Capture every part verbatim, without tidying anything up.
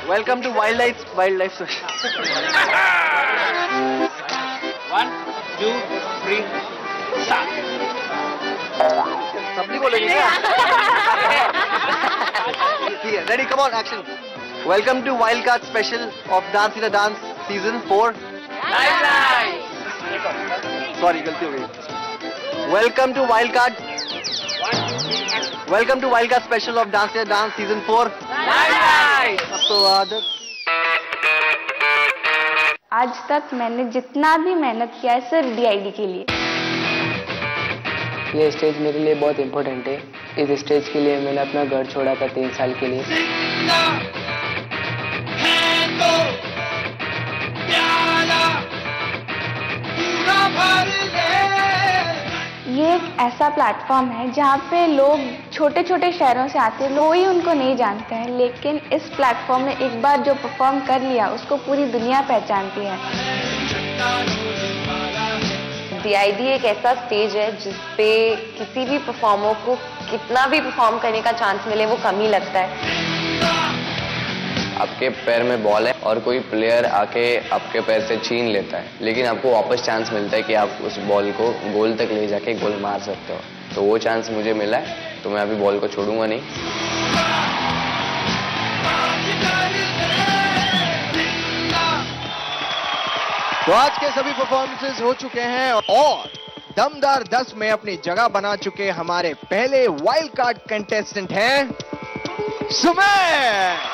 Welcome to Wildlife Wildlife Social. One, two, three, start. सबनी बोलेंगे क्या? ठीक है, ready, come on, action. Welcome to Wildcard Special of Dance in a Dance Season four. Limelight. Sorry, गलती हो गई. Welcome to Wildcard. Welcome to Wildcard Special of Dance in a Dance Season four. Limelight. अब तो आदत. आज तक मैंने जितना भी मेहनत किया है सिर्फ डी आई डी के लिए. ये स्टेज मेरे लिए बहुत इम्पोर्टेंट है. इस स्टेज के लिए मैंने अपना घर छोड़ा था तीन साल के लिए. ये एक ऐसा प्लेटफॉर्म है जहाँ पे लोग छोटे छोटे शहरों से आते हैं, कोई उनको नहीं जानते हैं, लेकिन इस प्लेटफॉर्म में एक बार जो परफॉर्म कर लिया उसको पूरी दुनिया पहचानती है. डी आई डी एक ऐसा स्टेज है जिसपे किसी भी परफॉर्मर को कितना भी परफॉर्म करने का चांस मिले वो कम ही लगता है. आपके पैर में बॉल है और कोई प्लेयर आके आपके पैर से छीन लेता है, लेकिन आपको वापस चांस मिलता है कि आप उस बॉल को गोल तक ले जाके गोल मार सकते हो. तो वो चांस मुझे मिला है, तो मैं अभी बॉल को छोड़ूंगा नहीं. तो आज के सभी परफॉर्मेंसेस हो चुके हैं और दमदार दस में अपनी जगह बना चुके हमारे पहले वाइल्ड कार्ड कंटेस्टेंट हैं सुमित.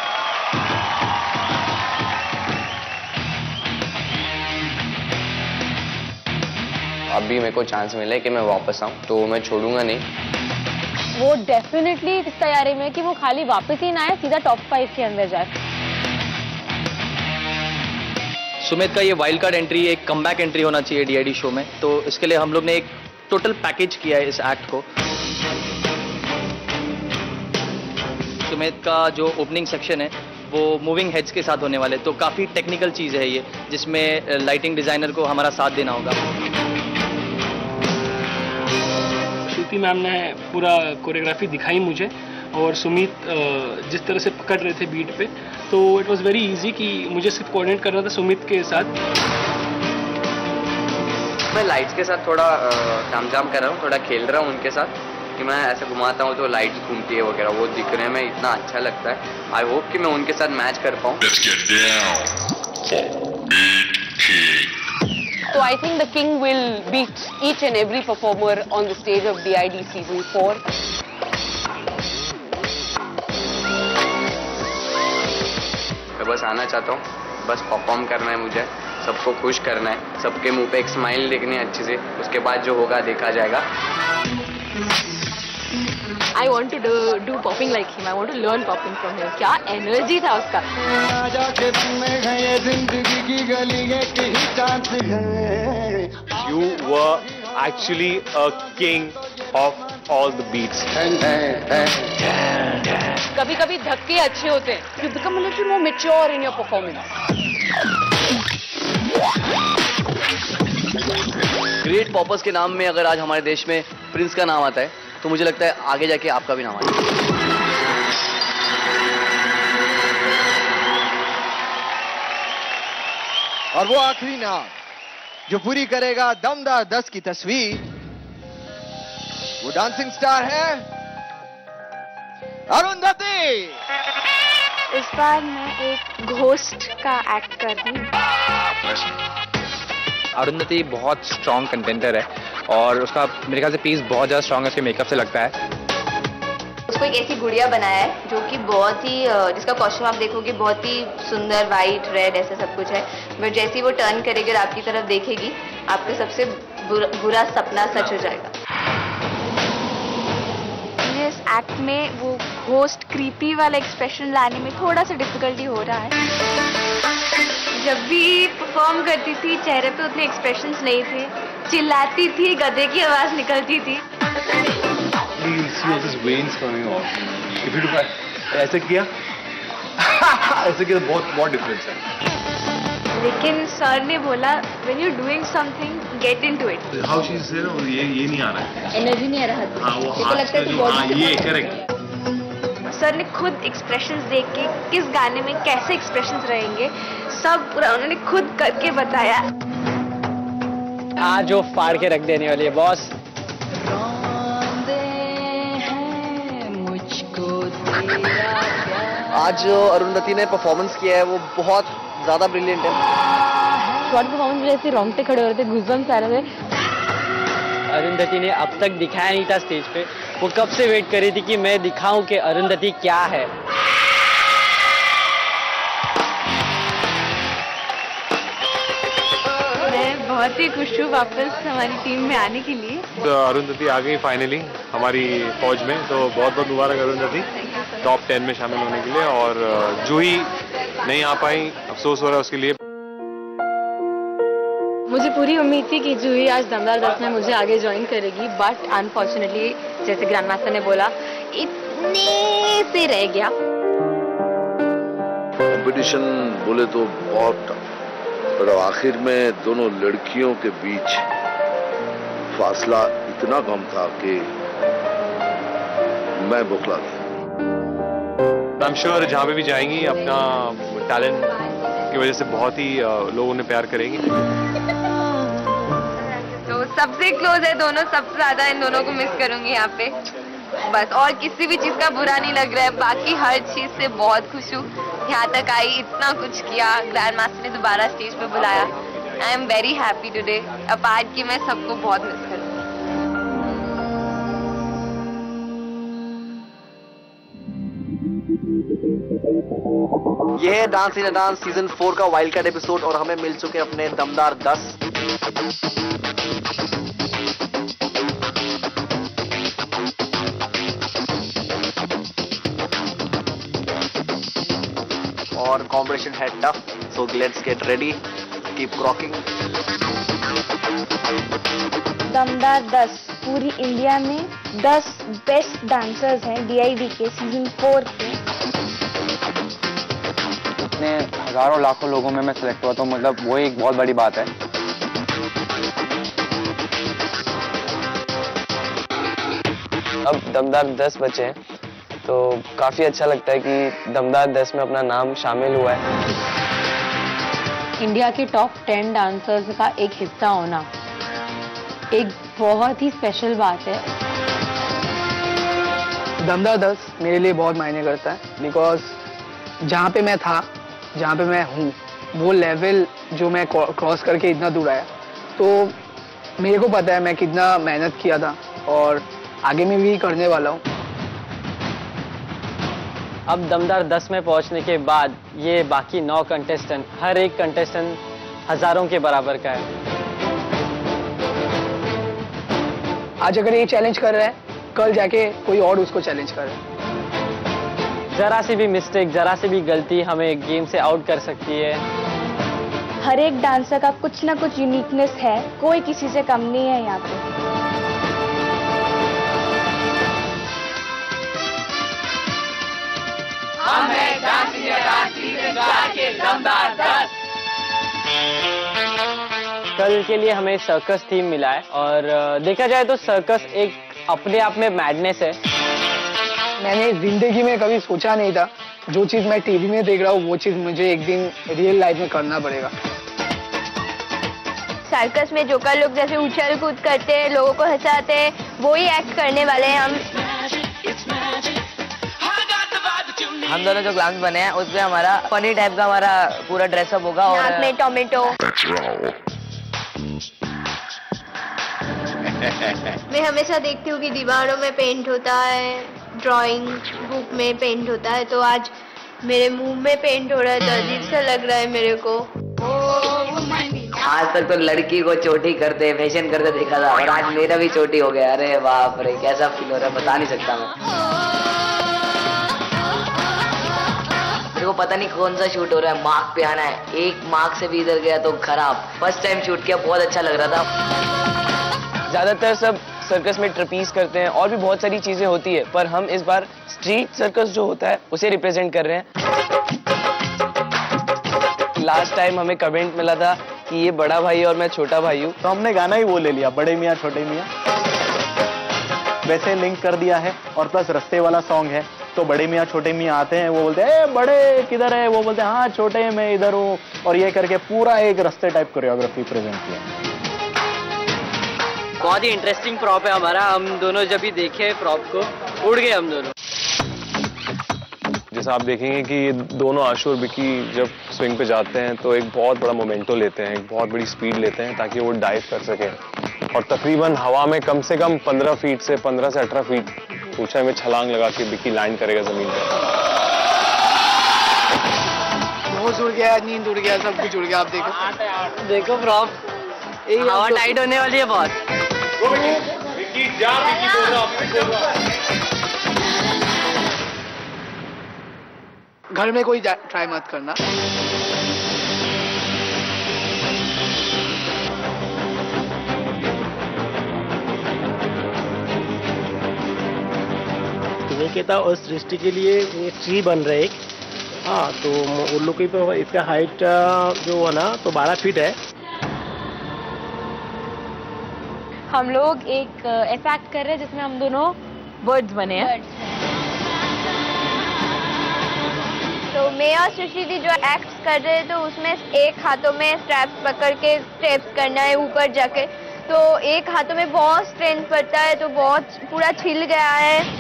अभी मेरे को चांस मिला है कि मैं वापस आऊं, तो मैं छोड़ूंगा नहीं. वो डेफिनेटली इस तैयारी में कि वो खाली वापस ही ना आए, सीधा टॉप फाइव के अंदर जाए. सुमित का ये वाइल्ड कार्ड एंट्री एक कमबैक एंट्री होना चाहिए डी आई डी शो में, तो इसके लिए हम लोग ने एक टोटल पैकेज किया है इस एक्ट को. सुमित का जो ओपनिंग सेक्शन है वो मूविंग हेड्स के साथ होने वाले, तो काफ़ी टेक्निकल चीज़ है ये, जिसमें लाइटिंग डिज़ाइनर को हमारा साथ देना होगा. श्रुति मैम ने पूरा कोरियोग्राफी दिखाई मुझे, और सुमित जिस तरह से पकड़ रहे थे बीट पे, तो इट वाज वेरी इजी कि मुझे सिर्फ कोऑर्डिनेट करना था सुमित के साथ. मैं लाइट्स के साथ थोड़ा काम जाम कर रहा हूँ, थोड़ा खेल रहा हूँ उनके साथ, कि मैं ऐसे घुमाता हूँ तो लाइट्स घूमती है वगैरह, वो दिखने में इतना अच्छा लगता है. आई होप कि मैं उनके साथ मैच कर पाऊँ. So I think the king will beat each and every performer on the stage of D I D season four. मैं बस आना चाहता हूँ, बस परफॉर्म करना है मुझे, सबको खुश करना है, सबके मुंह पे एक स्माइल देखनी है अच्छी से, उसके बाद जो होगा देखा जाएगा. I want to do, do popping like him. I want to learn popping from him. क्या एनर्जी था उसका. You were actually a king of all the beats. कभी कभी धक्के अच्छे होते हैं. You become a little more mature in your performance. Great poppers के नाम में अगर आज हमारे देश में प्रिंस का नाम आता है, तो मुझे लगता है आगे जाके आपका भी नाम आएगा. और वो आखिरी नाम जो पूरी करेगा दमदार दस की तस्वीर, वो डांसिंग स्टार है अरुंधति. इस बार मैं एक घोस्ट का एक्ट कर रही हूँ. अरुंधति बहुत स्ट्रॉन्ग कंटेंटर है और उसका मेरे ख्याल से पीस बहुत ज़्यादा स्ट्रॉन्ग है, उसके मेकअप से लगता है. उसको एक ऐसी गुड़िया बनाया है जो कि बहुत ही, जिसका कॉस्ट्यूम आप देखोगे बहुत ही सुंदर, वाइट रेड ऐसा सब कुछ है, बट जैसे ही वो टर्न करेगी और आपकी तरफ देखेगी, आपका सबसे बुरा, बुरा सपना सच हो जाएगा. इस एक्ट में वो घोस्ट क्रीपी वाला एक्सप्रेशन लाने में थोड़ा सा डिफिकल्टी हो रहा है. जब भी परफॉर्म करती थी चेहरे पे उतने एक्सप्रेशंस नहीं थे, चिल्लाती थी, गधे की आवाज निकलती थी. ऐसे किया ऐसे किया बहुत बहुत डिफरेंस है. लेकिन सर ने बोला when you doing something get into it. How she say ये ये नहीं आ रहा है, एनर्जी नहीं आ रहा. हाँ वो लगता है हाँ ये करेक्ट. सर ने खुद एक्सप्रेशंस देख के किस गाने में कैसे एक्सप्रेशंस रहेंगे सब पूरा उन्होंने खुद करके बताया। आज वो फाड़ के रख देने वाली है बॉस। आज जो अरुंधति ने परफॉर्मेंस किया है वो बहुत ज्यादा ब्रिलियंट है। शॉर्ट परफॉर्मेंस में जैसे रोंगटे खड़े हो रहे थे, गूज़बम्स आ रहे थे। अरुंधति ने अब तक दिखाया नहीं था स्टेज पे, वो कब से वेट कर रही थी कि मैं दिखाऊं कि अरुंधति क्या है। मैं बहुत ही खुश हूँ वापस हमारी टीम में आने के लिए। तो अरुंधति आ गई फाइनली हमारी फौज में, तो बहुत बहुत मुबारक अरुंधति टॉप टेन में शामिल होने के लिए। और जूही नहीं आ पाई, अफसोस हो रहा है उसके लिए। मुझे पूरी उम्मीद थी कि जूही आज दमदार दस में मुझे आगे ज्वाइन करेगी, बट अनफॉर्चुनेटली जैसे ग्रैंड मास्टर ने बोला इतने से रह गया। कंपटीशन बोले तो बहुत, पर आखिर में दोनों लड़कियों के बीच फासला इतना कम था कि मैं बौखला गया। आई एम श्योर जहाँ पे भी जाएंगी अपना टैलेंट की वजह से बहुत ही लोग उन्हें प्यार करेंगी। तो सबसे क्लोज है दोनों, सबसे ज्यादा इन दोनों को मिस करूंगी यहाँ पे बस। और किसी भी चीज का बुरा नहीं लग रहा है, बाकी हर चीज से बहुत खुश हूँ। यहाँ तक आई, इतना कुछ किया, ग्रैंड मास्टर ने दोबारा स्टेज पे बुलाया। I am very happy today. Apart की मैं सबको बहुत मिस करूँगी। ये है dance in dance season four का वाइल्ड कार्ड एपिसोड और हमें मिल चुके अपने दमदार दस। और कॉम्पिटिशन है tough, so let's get ready, keep rocking. दमदार दस पूरी इंडिया में दस बेस्ट डांसर्स हैं डी आई डी के सीजन फोर के। इतने हजारों लाखों लोगों में मैं सिलेक्ट हुआ, तो मतलब वो एक बहुत बड़ी बात है। अब दमदार दस बचे हैं, तो काफी अच्छा लगता है कि दमदार दस में अपना नाम शामिल हुआ है। इंडिया के टॉप टेन डांसर्स का एक हिस्सा होना एक बहुत ही स्पेशल बात है। दमदार दस मेरे लिए बहुत मायने करता है, बिकॉज जहाँ पे मैं था, जहाँ पे मैं हूँ, वो लेवल जो मैं क्रॉस करके इतना दूर आया, तो मेरे को पता है मैं कितना मेहनत किया था और आगे में भी करने वाला हूँ। अब दमदार दस में पहुंचने के बाद ये बाकी नौ कंटेस्टेंट, हर एक कंटेस्टेंट हजारों के बराबर का है। आज अगर ये चैलेंज कर रहा है, कल जाके कोई और उसको चैलेंज कर रहा है। जरा सी भी मिस्टेक, जरा सी भी गलती हमें गेम से आउट कर सकती है। हर एक डांसर का कुछ ना कुछ यूनिकनेस है, कोई किसी से कम नहीं है यहाँ पे। हम हैं डांस इंडिया डांस सीजन चार के दमदार दस। कल के लिए हमें सर्कस थीम मिला है और देखा जाए तो सर्कस एक अपने आप में मैडनेस है। मैंने जिंदगी में कभी सोचा नहीं था, जो चीज मैं टीवी में देख रहा हूँ वो चीज मुझे एक दिन रियल लाइफ में करना पड़ेगा। सर्कस में जोकर लोग जैसे उछल कूद करते हैं, लोगों को हंसाते हैं, वो ही एक्ट करने वाले हैं हम। हम दोनों जो क्लाउन्स बने हैं उसमें हमारा फनी टाइप का हमारा पूरा ड्रेसअप होगा। और नाक में टोमेटो। मैं हमेशा देखती हूँ कि दीवारों में पेंट होता है, ड्राइंग बुक में पेंट होता है, तो आज मेरे मुंह में पेंट हो रहा है, तो अजीब सा लग रहा है मेरे को। आज तक तो लड़की को चोटी करते फैशन करते देखा था, और आज मेरा भी चोटी हो गया। अरे बाप रे, कैसा फील हो रहा है बता नहीं सकता मैं। मेरे को पता नहीं कौन सा शूट हो रहा है, मार्क पे आना है, एक मार्क से भी इधर गया तो खराब। फर्स्ट टाइम शूट किया, बहुत अच्छा लग रहा था। ज्यादातर सब सर्कस में ट्रपीज करते हैं और भी बहुत सारी चीजें होती है, पर हम इस बार स्ट्रीट सर्कस जो होता है उसे रिप्रेजेंट कर रहे हैं। लास्ट टाइम हमें कमेंट मिला था कि ये बड़ा भाई और मैं छोटा भाई हूँ, तो हमने गाना ही वो ले लिया, बड़े मियाँ छोटे मियाँ वैसे लिंक कर दिया है। और प्लस रस्ते वाला सॉन्ग है, तो बड़े मियाँ छोटे मियाँ आते हैं, वो बोलते हैं ए बड़े किधर है, वो बोलते हैं हाँ छोटे मैं इधर हूँ, और ये करके पूरा एक रास्ते टाइप कोरियोग्राफी प्रेजेंट किया। बहुत ही इंटरेस्टिंग प्रॉप है हमारा, हम दोनों जब भी देखे प्रॉप को उड़ गए हम दोनों। जैसा आप देखेंगे कि ये दोनों आशु और विकी जब स्विंग पे जाते हैं तो एक बहुत बड़ा मोमेंटो लेते हैं, एक बहुत बड़ी स्पीड लेते हैं ताकि वो डाइव कर सके, और तकरीबन हवा में कम से कम पंद्रह फीट से पंद्रह से अठारह फीट ऊंचाई में छलांग लगा के विकी लैंड करेगा जमीन पर। होश उड़ गया, नींद उड़ गया, सब कुछ उड़ गया। आप देखो देखो प्रॉप, हवा टाइट होने वाली है बहुत। घर में कोई ट्राई मत करना। निकेता और सृष्टि के लिए ये ट्री बन रहा है एक, हाँ तो उन लोग की इसका हाइट जो है ना तो बारह फीट है। हम लोग एक ऐसा एक्ट कर रहे हैं जिसमें हम दोनों बर्ड्स बने हैं। तो मैं और सुशीली जो एक्ट कर रहे हैं तो उसमें एक हाथों में स्ट्रैप्स पकड़ के स्टेप्स करना है ऊपर जाके, तो एक हाथों में बहुत स्ट्रेंथ पड़ता है, तो बहुत पूरा छिल गया है।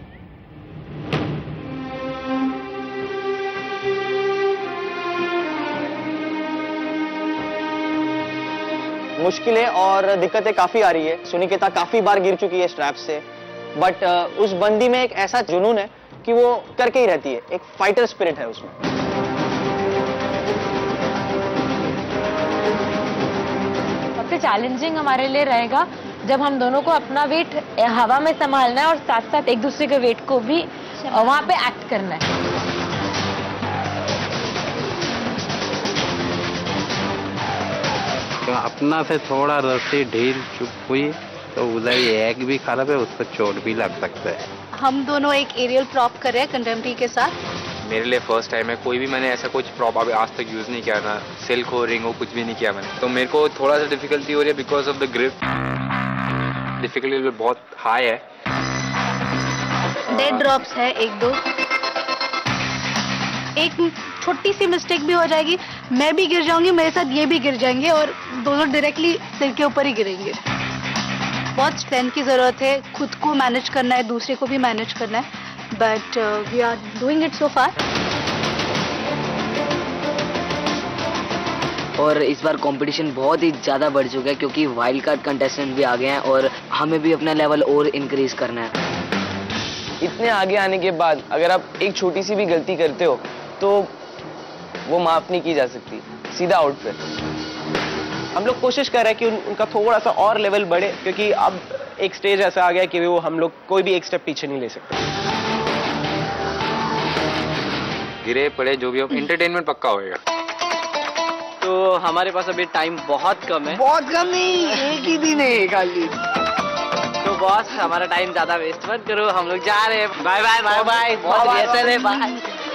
मुश्किलें और दिक्कतें काफी आ रही है। सुनिकेता काफी बार गिर चुकी है स्ट्रैप से, बट उस बंदी में एक ऐसा जुनून है कि वो करके ही रहती है, एक फाइटर स्पिरिट है उसमें। सबसे चैलेंजिंग हमारे लिए रहेगा जब हम दोनों को अपना वेट हवा में संभालना है और साथ साथ एक दूसरे के वेट को भी वहां पे एक्ट करना है। तो अपना से थोड़ा रस्सी ढील चुप हुई तो उधर एक भी खराब है, उस पर चोट भी लग सकता है। हम दोनों एक एरियल प्रॉप कर रहे हैं कंटेम्प्रेरी के साथ। मेरे लिए फर्स्ट टाइम है, कोई भी मैंने ऐसा कुछ प्रॉप अभी आज तक यूज नहीं किया, ना सिल्क हो रिंग हो कुछ भी नहीं किया मैंने, तो मेरे को थोड़ा सा डिफिकल्टी हो रही है because of the grip. Difficulty बहुत हाई है। डेड ड्रॉप्स है एक दो, एक छोटी सी मिस्टेक भी हो जाएगी, मैं भी गिर जाऊंगी, मेरे साथ ये भी गिर जाएंगे और दोनों डायरेक्टली सिर के ऊपर ही गिरेंगे। बहुत स्ट्रेंथ की जरूरत है, खुद को मैनेज करना है, दूसरे को भी मैनेज करना है, but we are doing it so far. और इस बार कंपटीशन बहुत ही ज़्यादा बढ़ चुका है क्योंकि वाइल्ड कार्ड कंटेस्टेंट भी आ गए हैं और हमें भी अपना लेवल और इंक्रीज करना है। इतने आगे आने के बाद अगर आप एक छोटी सी भी गलती करते हो तो वो माफ नहीं की जा सकती, सीधा आउट पे। हम लोग कोशिश कर रहे हैं कि उन, उनका थोड़ा सा और लेवल बढ़े, क्योंकि अब एक स्टेज ऐसा आ गया कि वो हम लोग कोई भी एक स्टेप पीछे नहीं ले सकते। गिरे पड़े जो भी हो, एंटरटेनमेंट पक्का होएगा। तो हमारे पास अभी टाइम बहुत कम है। बहुत कम नहीं, एक ही दिन है खाली। तो बॉस हमारा टाइम ज्यादा वेस्ट मत करो, हम लोग जा रहे हैं। बाय बाय बाय बाय, बहुत बेहतर है, बाय।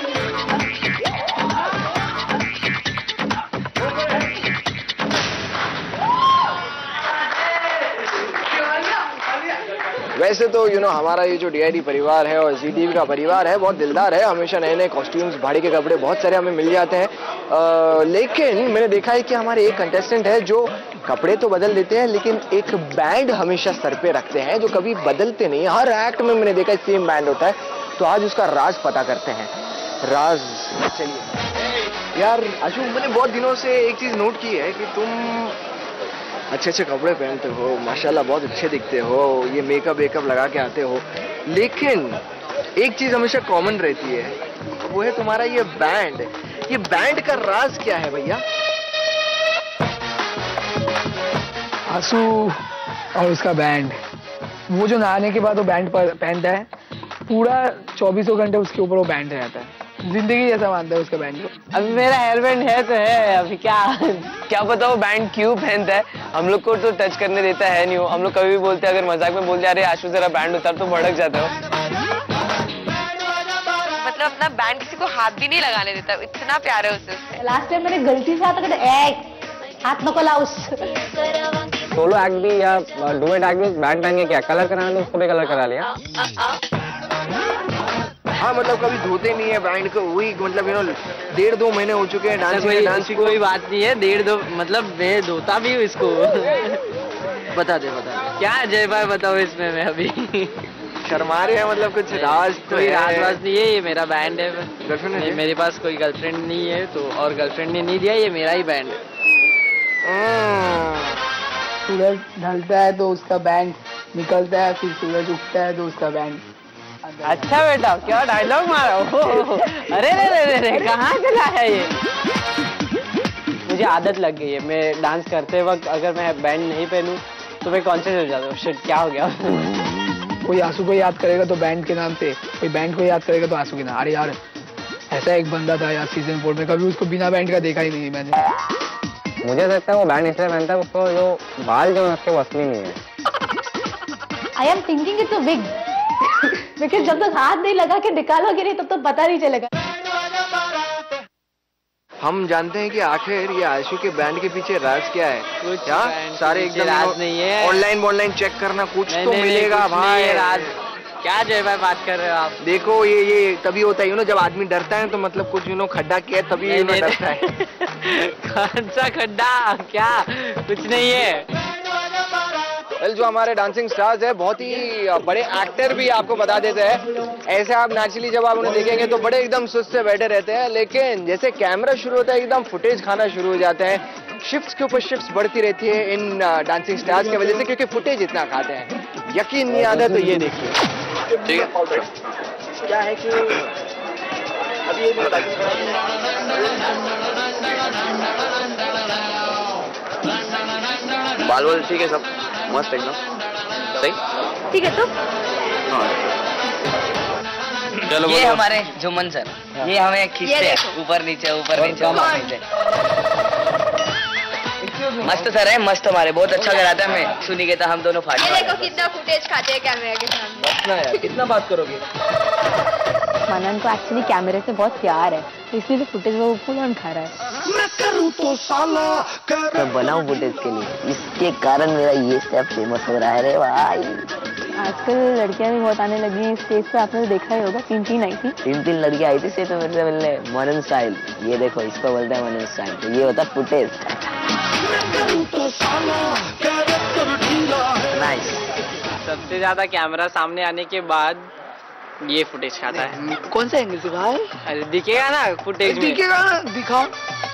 वैसे तो यू नो हमारा ये जो डी आई डी परिवार है और जी टी वी का परिवार है बहुत दिलदार है, हमेशा नए नए कॉस्ट्यूम्स भाड़ी के कपड़े बहुत सारे हमें मिल जाते हैं, आ, लेकिन मैंने देखा है कि हमारे एक कंटेस्टेंट है जो कपड़े तो बदल देते हैं लेकिन एक बैंड हमेशा सर पे रखते हैं जो कभी बदलते नहीं। हर एक्ट में मैंने देखा सेम बैंड होता है, तो आज उसका राज पता करते हैं। राज, चलिए यार आशु, मैंने बहुत दिनों से एक चीज नोट की है कि तुम अच्छे अच्छे कपड़े पहनते हो, माशाल्लाह बहुत अच्छे दिखते हो, ये मेकअप वेकअप लगा के आते हो, लेकिन एक चीज हमेशा कॉमन रहती है, वो है तुम्हारा ये बैंड। ये बैंड का राज क्या है भैया? आंसू और उसका बैंड, वो जो नहाने के बाद वो बैंड पहनता है, पूरा चौबीसों घंटे उसके ऊपर वो बैंड रहता है, जिंदगी जैसा मानता है उसका बैंड को। अभी मेरा हेयर बैंड है तो है, अभी क्या क्या पता वो बैंड क्यों पहनता है, हम लोग को तो टच करने देता है नहीं। हम लोग कभी भी बोलते हैं, अगर मजाक में बोलते अरे आशु जरा बैंड उतार, तो भड़क जाता है। मतलब अपना बैंड किसी को हाथ भी नहीं लगाने देता, इतना प्यार है उससे। लास्ट टाइम मैंने गलती से हाथ हाथ नको लाउस। सोलो एक्ट भी या डुएट एक्ट भी बैंड पहन के क्या कलर कराना, तो उसको भी कलर करा लिया। हाँ मतलब कभी धोते नहीं है बैंड को, वही मतलब यू नो डेढ़ दो महीने हो चुके हैं डांस में। डांस की कोई बात नहीं है, डेढ़ दो मतलब मैं धोता भी हूँ इसको। बता दे बता दे क्या जय भाई बताओ इसमें मैं अभी शर्मा रहे हैं मतलब कुछ राज तो कोई राज वाज नहीं है, ये मेरा बैंड है। गर्लफ्रेंड नहीं, मेरे पास कोई गर्लफ्रेंड नहीं है तो, और गर्लफ्रेंड ने नहीं दिया, ये मेरा ही बैंड है। सूरज ढलता है तो उसका बैंड निकलता है, फिर सूरज उगता है तो उसका बैंड। अच्छा बेटा क्या डायलॉग मारा हो। अरे रे रे रे रे कहाँ से लाया ये। मुझे आदत लग गई है, मैं डांस करते वक्त अगर मैं बैंड नहीं पहनूं तो मैं कॉन्शियस हो जाता हूँ, शिट क्या हो गया। कोई आंसू को याद करेगा तो बैंड के नाम से, कोई बैंड को याद करेगा तो आंसू के नाम। अरे यार ऐसा एक बंदा था यार सीजन फोर में, कभी उसको बिना बैंड का देखा ही नहीं मैंने। मुझे लगता है वो बैंड इसलिए पहनता है उसको जो बाल जो उसके बस में नहीं है। I am thinking it's a wig because जब तक हाथ नहीं लगा के निकालोगे नहीं तब तो पता नहीं चलेगा। हम जानते हैं कि आखिर ये आशु के बैंड के पीछे राज क्या है? क्या सारे एकदम राज नहीं है, ऑनलाइन ऑनलाइन चेक करना कुछ तो मिलेगा भाई। राज क्या जय भाई बात कर रहे हो आप? देखो ये ये तभी होता है यू नो जब आदमी डरता है तो मतलब कुछ यू नो खड्डा किया तभी यू नो डरता है। कौन सा खड्डा, क्या कुछ नहीं है। वेल जो हमारे डांसिंग स्टार्स है बहुत ही बड़े एक्टर भी आपको बता देते हैं। ऐसे आप नेचुरली जब आप उन्हें देखेंगे तो बड़े एकदम सुस्त से बैठे रहते हैं, लेकिन जैसे कैमरा शुरू होता है एकदम फुटेज खाना शुरू हो जाते हैं। शिफ्ट्स के ऊपर शिफ्ट्स बढ़ती रहती है इन डांसिंग स्टार्स की वजह से, क्योंकि फुटेज इतना खाते हैं। यकीन नहीं आता तो ये देखिए। ठीक है क्या है कि अभी बाल वाल ठीक है सब मस्त एकदम सही ठीक है तो चलो ये हमारे जुम्मन सर, ये हमें खींचते हैं ऊपर नीचे ऊपर नीचे ऊपर नीचे। मस्त सर है, मस्त हमारे बहुत अच्छा कराते हैं हमें। सुनी के था हम दोनों फाट। ये देखो कितना फुटेज खाते हैं कैमरे के सामने। कितना यार कितना बात करोगे। मनन को एक्चुअली कैमरे से बहुत प्यार है तो इसलिए तो फुटेज वो फुल ऑन खा रहा है। मैं करूं तो साला कर मैं बनाऊं फुटेज के लिए, इसके कारण मेरा ये स्टेप फेमस हो रहा है रे भाई। आजकल लड़कियां भी बहुत आने लगी हैं स्टेज पे, आपने देखा ही होगा। तीन तीन आई थी तीन तीन लड़कियां आई थी स्टेज पे मेरे से मिलने। मनन स्टाइल, ये देखो इसको बोलते हैं मनन स्टाइल, तो ये होता फुटेज। नाइस। सबसे ज्यादा कैमरा सामने आने के बाद ये फुटेज खाता है। कौन सा एंगल से भाई? अरे दिखेगा ना फुटेज में, दिखेगा ना, दिखाओ।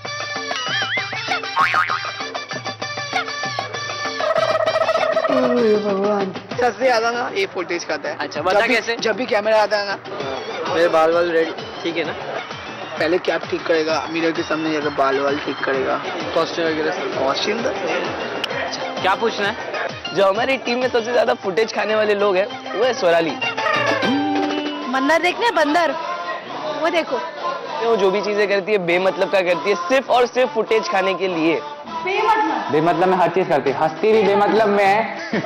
भगवान सबसे ज्यादा ना ये फुटेज खाता है। अच्छा बता कैसे? जब भी कैमरा आता है ना मेरे बाल वाल रेडी ठीक है ना, पहले कैप ठीक करेगा, मिरर के सामने जाकर बाल वाल ठीक करेगा, कॉस्ट्यूम वगैरह कॉस्ट्यूम। क्या पूछना है? जो हमारी टीम में सबसे ज्यादा फुटेज खाने वाले लोग हैं वो है स्वराली। बंदर देखने बंदर, वो देखो वो जो भी चीजें करती है बेमतलब का करती है, सिर्फ और सिर्फ फुटेज खाने के लिए। बेमतलब बेमतलब में हर चीज करती है, हंसती भी बेमतलब में है।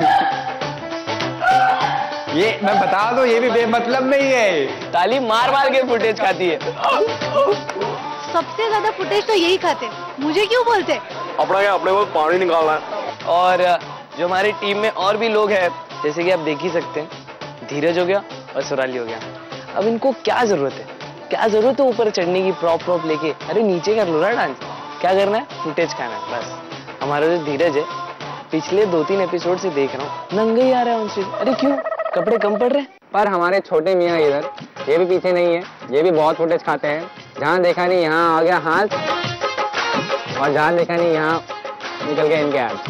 ये मैं बता दूं ये भी बेमतलब में ही है, ताली मार मार के फुटेज खाती है। सबसे ज्यादा फुटेज तो यही खाते, मुझे क्यों बोलते? अपना क्या अपने को पानी निकालना है। और जो हमारी टीम में और भी लोग हैं जैसे कि आप देख ही सकते हैं, धीरज हो गया और सुराली हो गया। अब इनको क्या जरूरत है, क्या जरूरत है ऊपर चढ़ने की प्रॉप प्रॉप लेके? अरे नीचे कर लो ना डांस, क्या करना है? फुटेज खाना है बस। हमारा जो धीरज है पिछले दो तीन एपिसोड से देख रहा हूँ नंगा ही आ रहा है उनसे। अरे क्यों, कपड़े कम पड़ रहे हैं? पर हमारे छोटे मियाँ इधर ये भी पीछे नहीं है, ये भी बहुत फुटेज खाते हैं। जहाँ देखा नहीं यहाँ आ गया हाथ, और जहाँ देखा नहीं यहाँ निकल गए इनके हाथ।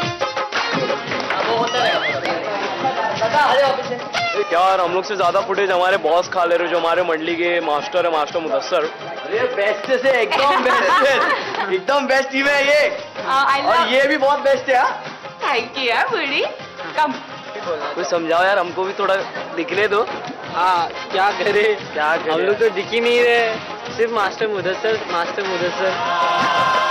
क्या यार हम लोग से ज्यादा फुटेज हमारे बॉस खा ले रहे हो, जो हमारे मंडली के मास्टर है, मास्टर मुदस्सर। अरे बेस्ट से एकदम बेस्ट है, एकदम बेस्ट टीम है ये। और ये भी बहुत बेस्ट है। थैंक यू यार बड़ी कम कुछ समझाओ यार, हमको भी थोड़ा दिखने दो। हाँ क्या करे, क्या करे? हम लोग तो दिख ही नहीं रहे, सिर्फ master Mudassar master Mudassar.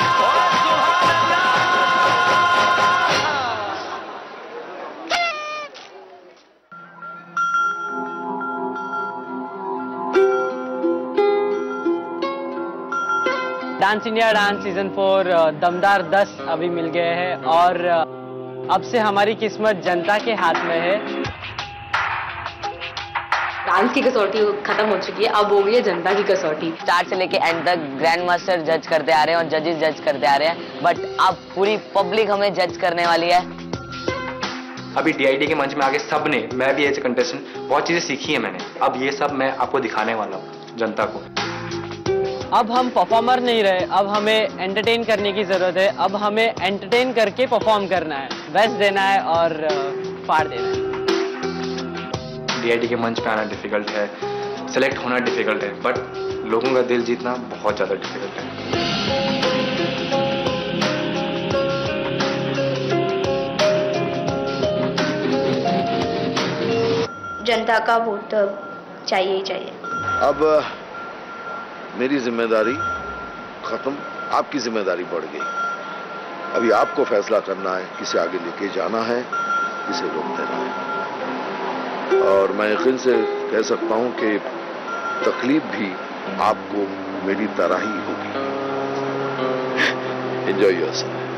Dance India dance season four दमदार दस अभी मिल गए हैं और अब से हमारी किस्मत जनता के हाथ में है। डांस की कसौटी खत्म हो चुकी है, अब हो गई है जनता की कसौटी। स्टार्ट से लेके एंड तक ग्रैंड मास्टर जज करते आ रहे हैं और जजेस जज करते आ रहे हैं, बट अब पूरी पब्लिक हमें जज करने वाली है। अभी डीआईडी के मंच में आके सब ने, मैं भी एज ए कंटेस्टेंट बहुत चीजें सीखी है मैंने। अब ये सब मैं आपको दिखाने वाला हूँ जनता को। अब हम परफॉर्मर नहीं रहे, अब हमें एंटरटेन करने की जरूरत है। अब हमें एंटरटेन करके परफॉर्म करना है, बेस्ट देना है और फाड़ देना है। डीआईडी के मंच पे आना डिफिकल्ट है, सेलेक्ट होना डिफिकल्ट है, बट लोगों का दिल जीतना बहुत ज्यादा डिफिकल्ट है। जनता का वोट चाहिए ही चाहिए। अब मेरी जिम्मेदारी खत्म, आपकी जिम्मेदारी बढ़ गई। अभी आपको फैसला करना है किसे आगे लेके जाना है, किसे रोक देना है। और मैं यकीन से कह सकता हूं कि तकलीफ भी आपको मेरी तरह ही होगी। Enjoy yourself.